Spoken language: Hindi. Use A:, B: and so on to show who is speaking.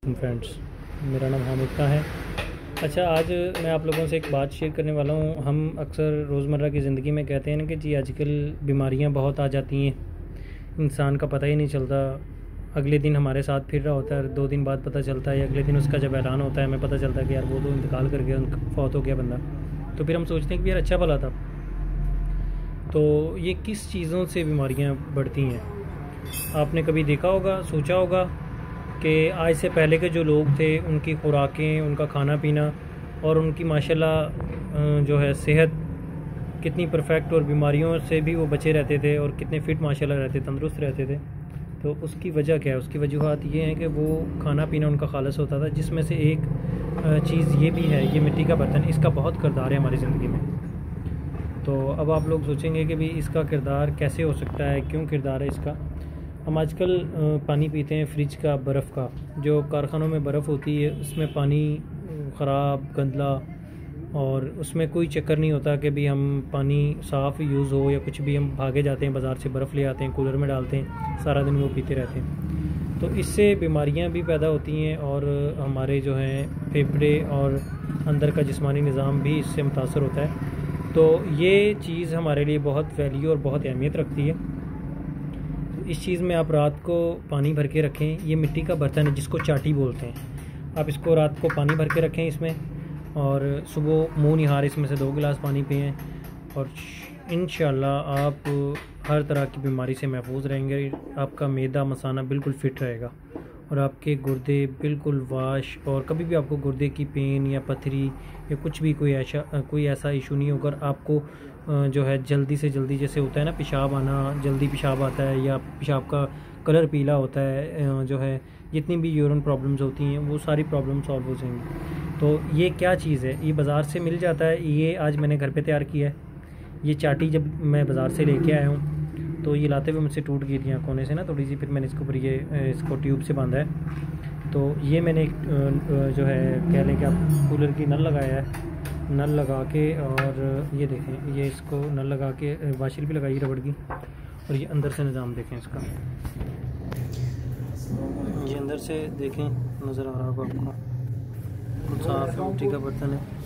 A: फ्रेंड्स, मेरा नाम हामिद का है। अच्छा, आज मैं आप लोगों से एक बात शेयर करने वाला हूँ। हम अक्सर रोज़मर्रा की ज़िंदगी में कहते हैं ना कि जी आजकल बीमारियाँ बहुत आ जाती हैं, इंसान का पता ही नहीं चलता। अगले दिन हमारे साथ फिर रहा होता है, 2 दिन बाद पता चलता है, या अगले दिन उसका जब ऐलान होता है हमें पता चलता है कि यार वो तो इंतकाल कर गया, उनका फौत हो गया बंदा। तो फिर हम सोचते हैं कि यार अच्छा भला था। तो ये किस चीज़ों से बीमारियाँ बढ़ती हैं? आपने कभी देखा होगा, सोचा होगा कि आज से पहले के जो लोग थे उनकी खुराकें, उनका खाना पीना और उनकी माशाल्लाह जो है सेहत कितनी परफेक्ट, और बीमारियों से भी वो बचे रहते थे और कितने फ़िट माशाल्लाह रहते, तंदुरुस्त रहते थे। तो उसकी वजह क्या है? उसकी वजूहात ये हैं कि वो खाना पीना उनका खालिस होता था, जिसमें से एक चीज़ ये भी है, ये मिट्टी का बर्तन, इसका बहुत किरदार है हमारी ज़िंदगी में। तो अब आप लोग सोचेंगे कि भाई इसका किरदार कैसे हो सकता है, क्यों किरदार है इसका। हम आजकल पानी पीते हैं फ्रिज का, बर्फ़ का, जो कारखानों में बर्फ़ होती है उसमें पानी ख़राब, गंदला, और उसमें कोई चक्कर नहीं होता कि भी हम पानी साफ़ यूज़ हो या कुछ भी। हम भागे जाते हैं बाज़ार से, बर्फ़ ले आते हैं, कूलर में डालते हैं, सारा दिन वो पीते रहते हैं। तो इससे बीमारियां भी पैदा होती हैं और हमारे जो हैं फेफड़े और अंदर का जिस्मानी निज़ाम भी इससे मुतासर होता है। तो ये चीज़ हमारे लिए बहुत वैल्यू और बहुत अहमियत रखती है। इस चीज़ में आप रात को पानी भर के रखें। ये मिट्टी का बर्तन है जिसको चाटी बोलते हैं। आप इसको रात को पानी भर के रखें इसमें, और सुबह मुंह निहार इसमें से 2 गिलास पानी पिएं, और इंशाल्लाह आप हर तरह की बीमारी से महफूज रहेंगे। आपका मैदा मसाना बिल्कुल फ़िट रहेगा और आपके गुर्दे बिल्कुल वाश, और कभी भी आपको गुर्दे की पेन या पथरी या कुछ भी कोई ऐसा इशू नहीं होगा। आपको जो है जल्दी से जल्दी, जैसे होता है ना पेशाब आना, जल्दी पेशाब आता है या पेशाब का कलर पीला होता है, जो है जितनी भी यूरिन प्रॉब्लम्स होती हैं वो सारी प्रॉब्लम सॉल्व हो जाएंगी। तो ये क्या चीज़ है? ये बाज़ार से मिल जाता है। ये आज मैंने घर पे तैयार किया है। ये चाटी जब मैं बाज़ार से लेके आया हूँ तो ये लाते हुए मुझसे टूट गई थी कोने से ना थोड़ी सी, फिर मैंने इसके ऊपर ये इसको ट्यूब से बांधा है। तो ये मैंने जो है कह लें कि आप कूलर की नल लगाया है, नल लगा के, और ये देखें, ये इसको नल लगा के वाशिल भी लगाई रबड़ की, और ये अंदर से निज़ाम देखें इसका, ये अंदर से देखें, नज़र आ रहा होगा आपको, साफ़ मिट्टी का बर्तन है।